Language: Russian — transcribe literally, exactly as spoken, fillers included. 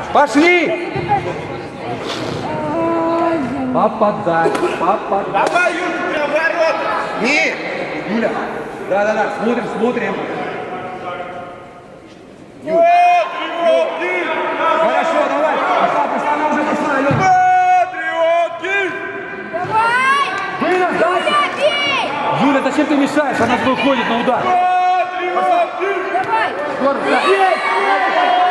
Пошли! Попадай, попадай. Давай, Юлька, прям ворот! Не! Юля! Да-да-да, смотрим, смотрим. Юля. Хорошо, давай. Пошла, пошла, она уже пошла, Алена. Патриоты! Давай! Вынос, дальше. Юля, бей! Юля, зачем ты мешаешь? Она выходит на удар. Патриоты! Давай! Здорово, да.